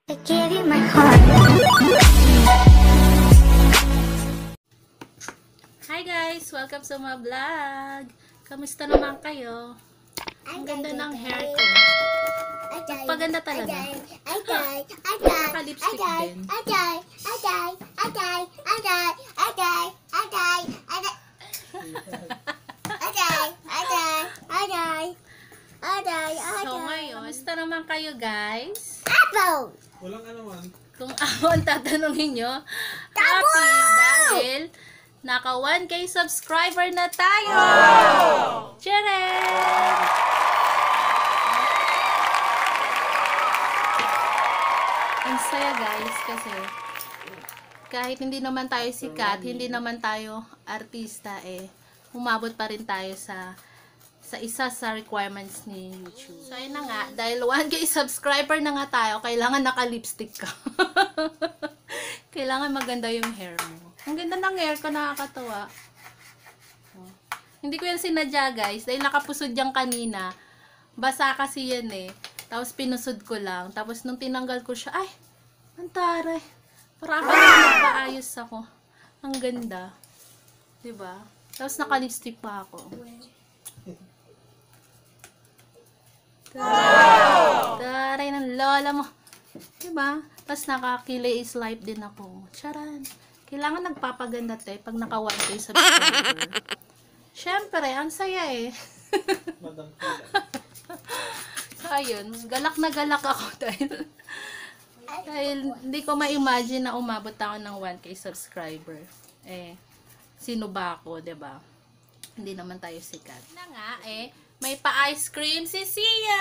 I gave you my heart. Hi guys! Welcome sa mga vlog! Kamusta naman kayo? Ang ganda ng hair ko. Paganda talaga. Naka-lipstick din. So ngayon, kamusta naman kayo guys? Walang anuman. Kung ako ang tatanungin nyo, happy dahil naka 1K subscriber na tayo! Wow! Cheers! Ang saya guys kasi kahit hindi naman tayo sikat, hindi naman tayo artista umabot pa rin tayo sa isa sa requirements ni YouTube. So, ayun na nga. Dahil 1K subscriber na nga tayo, kailangan naka-lipstick ka. Kailangan maganda yung hair mo. Ang ganda ng hair ko, nakakatawa. Oh. Hindi ko yan sinadya, guys. Dahil nakapusod yan kanina. Basa kasi yan Tapos pinusod ko lang. Tapos nung tinanggal ko siya, ay, ang taray. Para ako nagpaayos ako. Ang ganda. Diba? Tapos naka-lipstick pa ako. Wow! Taray ng lola mo. Diba? Tapos naka-kilay is life din ako. Charan. Kailangan nagpapaganda pag naka 1K subscriber. Siyempre, ang saya Madam Kila. So, ayun. Galak na galak ako dahil hindi ko ma-imagine na umabot ako ng 1K subscriber. Sino ba ako, diba? Hindi naman tayo sikat. Na nga, may pa-ice cream si Sia!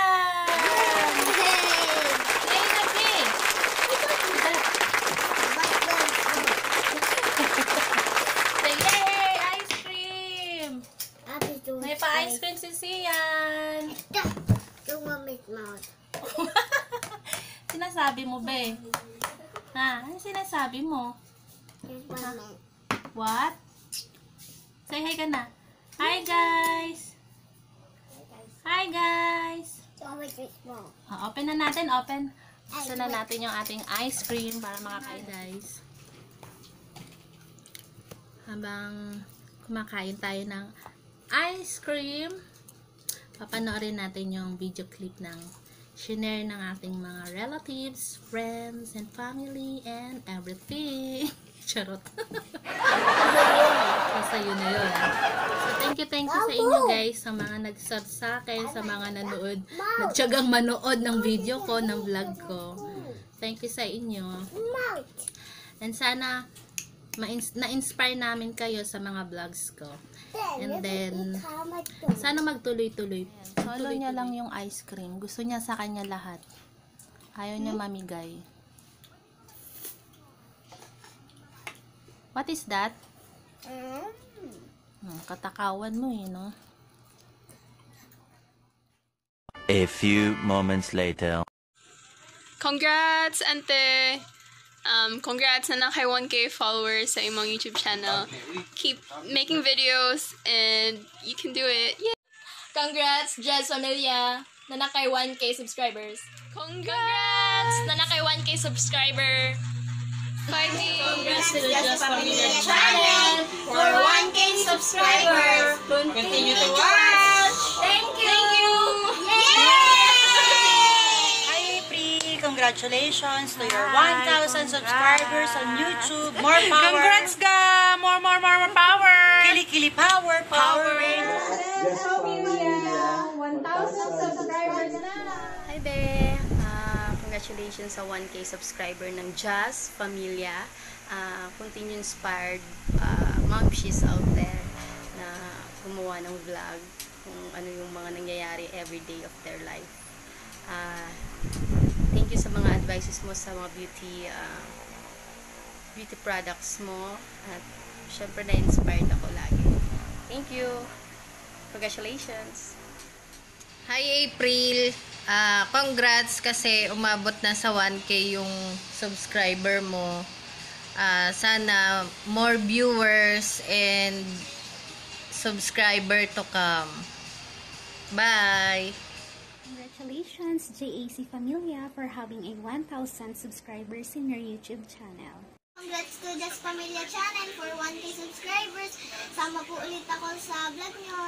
Hey, Nabi! Say, yay! Ice cream! May pa-ice cream si Sian! Sinasabi mo, be? Ha? Ano sinasabi mo? Ha? What? Say hi ka na. Hi, guys! Hi, guys! Open na natin, open. Buksan na natin yung ating ice cream para makakain, guys. Habang kumakain tayo ng ice cream, papanoorin natin yung video clip ng shinare ng ating mga relatives, friends, and family, and everything. Charot. Basta yun na yun. So, thank you sa inyo guys, sa mga nag-sub sa akin, sa mga nanood, nagtyagang manood ng video ko, ng vlog ko. Thank you sa inyo. And sana, na-inspire namin kayo sa mga vlogs ko. And then, sana magtuloy-tuloy. Solo niya lang yung ice cream. Gusto niya sa kanya lahat. Ayaw niya mamigay. What is that? Katakawan mo no? A few moments later. Congrats, Ante! Congrats na kay 1K followers sa imong YouTube channel. Keep making videos and you can do it. Yeah. Congrats, Jess Familia, na kay 1K subscribers. Congrats! Na kay 1K subscriber. Fighting! Congrats to the Jess Familia channel for 1K subscribers. Continue to watch. Thank you. Yay! Hi, Pri! Congratulations to your 1,000 subscribers on YouTube. More power! Congrats, ga! More power! Kili-kili power! Powering! Hi, Be! Congratulations sa 1K subscriber ng Jazz Familia. Continue inspired momshies out there na gumawa ng vlog kung ano yung mga nangyayari every day of their life. Thank you sa mga advices mo sa mga beauty products mo, at syempre na-inspired ako lagi. Thank you! Congratulations! Hi April! Congrats kasi umabot na sa 1K yung subscriber mo. Sana more viewers and subscriber to come. Bye! Congratulations, JAC Familia, for having a 1,000 subscribers in your YouTube channel. Congrats to Just Familia Channel for 1K subscribers. Sama po ulit ako sa vlog nyo.